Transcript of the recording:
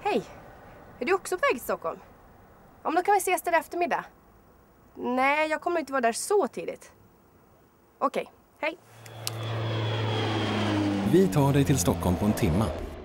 Hej. Är du också på väg till Stockholm? Om då kan vi ses där eftermiddag. Nej, jag kommer inte vara där så tidigt. Okej, hej. Vi tar dig till Stockholm på en timma.